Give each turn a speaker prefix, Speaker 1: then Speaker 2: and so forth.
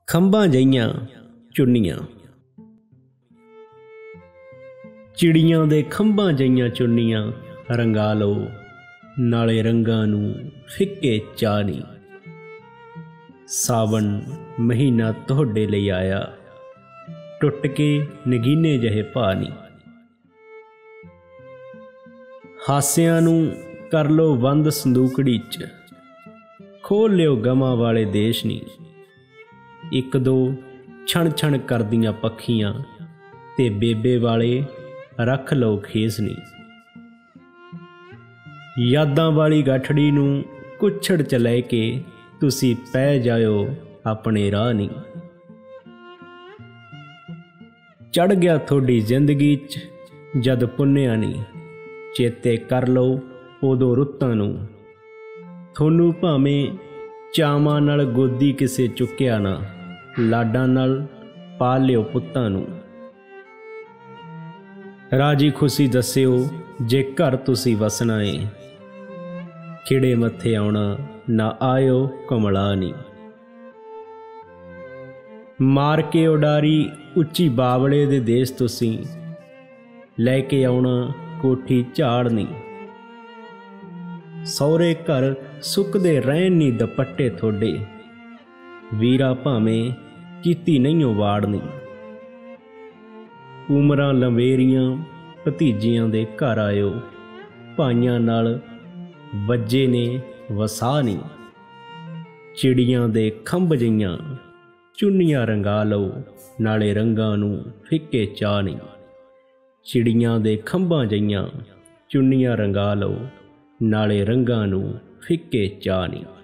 Speaker 1: ਖੰਭਾਂ ਜਿਹੀਆਂ ਚੁੰਨੀਆਂ। ਚਿੜੀਆਂ ਦੇ ਖੰਭਾਂ ਜਿਹੀਆਂ ਚੁੰਨੀਆਂ ਰੰਗਾ ਲਓ, ਨਾਲੇ ਰੰਗਾਂ ਨੂੰ ਫਿੱਕੇ ਚਾਹ ਨੀ। ਸਾਵਣ ਮਹੀਨਾ ਤੁਹਾਡੇ ਲਈ ਆਇਆ, ਟੁੱਟ ਕੇ ਨਗੀਨੇ ਜਿਹੇ ਭਾ ਨੀ। ਹਾਸਿਆਂ ਨੂੰ ਕਰ ਲਓ ਬੰਦ ਸੰਦੂਕੜੀ 'ਚ, ਖੋਲ੍ਹ ਲਿਓ ਗਮਾਂ ਵਾਲੇ ਦੇਸ਼ ਨੀ। ਇੱਕ ਦੋ ਛਣ ਛਣ ਕਰਦੀਆਂ ਪੱਖੀਆਂ ਤੇ ਬੇਬੇ ਵਾਲੇ ਰੱਖ ਲਓ ਖੇਸ ਨੀ। ਯਾਦਾਂ ਵਾਲੀ ਗਠੜੀ ਨੂੰ ਕੁੱਛੜ 'ਚ ਲੈ ਕੇ ਤੁਸੀਂ ਪੈ ਜਾਇਓ ਆਪਣੇ ਰਾਹ ਨੀ। ਚੜ੍ਹ ਗਿਆ ਤੁਹਾਡੀ ਜ਼ਿੰਦਗੀ 'ਚ ਜਦ ਪੁੰਨਿਆ ਨੀ, ਚੇਤੇ ਕਰ ਲਓ ਉਦੋਂ ਰੁੱਤਾਂ ਨੂੰ। ਤੁਹਾਨੂੰ ਭਾਵੇਂ ਚਾਵਾਂ ਨਾਲ ਗੋਦੀ ਕਿਸੇ ਚੁੱਕਿਆ ਨਾ, ਲਾਡਾਂ ਨਾਲ ਪਾਲ ਲਿਓ ਪੁੱਤਾਂ ਨੂੰ। ਰਾਜੀ ਖੁਸ਼ੀ ਦੱਸਿਓ ਜੇ ਘਰ ਤੁਸੀਂ ਵਸਣਾ ਏ, ਖਿੜੇ ਮੱਥੇ ਆਉਣਾ ਨਾ ਆਇਓ ਕਮਲਾ ਨੀ। ਮਾਰ ਕੇ ਉਡਾਰੀ ਉੱਚੀ ਬਾਵਲੇ ਦੇ ਦੇਸ਼ ਤੁਸੀਂ, ਲੈ ਕੇ ਆਉਣਾ ਕੋਠੀ ਝਾੜ ਨੀ। ਸਹੁਰੇ ਘਰ ਸੁੱਕਦੇ ਰਹਿਣ ਨੀ ਦੁਪੱਟੇ ਤੁਹਾਡੇ, ਵੀਰਾ ਭਾਵੇਂ ਕੀਤੀ ਨਹੀਂਓ ਵਾੜ ਨੀ। ਉਮਰਾਂ ਲੰਵੇਰੀਆਂ ਭਤੀਜੀਆਂ ਦੇ ਘਰ ਆਇਓ, ਭਾਈਆਂ ਨਾਲ ਵੱਜੇ ਨੇ ਵਸਾ ਨੀ। ਚਿੜੀਆਂ ਦੇ ਖੰਭ ਜਿਹੀਆਂ ਚੁੰਨੀਆਂ ਰੰਗਾ ਲਓ, ਨਾਲੇ ਰੰਗਾਂ ਨੂੰ ਫਿੱਕੇ ਚਾਹ ਨੀ। ਚਿੜੀਆਂ ਦੇ ਖੰਭਾਂ ਜਿਹੀਆਂ ਚੁੰਨੀਆਂ ਰੰਗਾ ਲਓ, ਨਾਲੇ ਰੰਗਾਂ ਨੂੰ ਫਿੱਕੇ ਚਾਹ ਨੀ।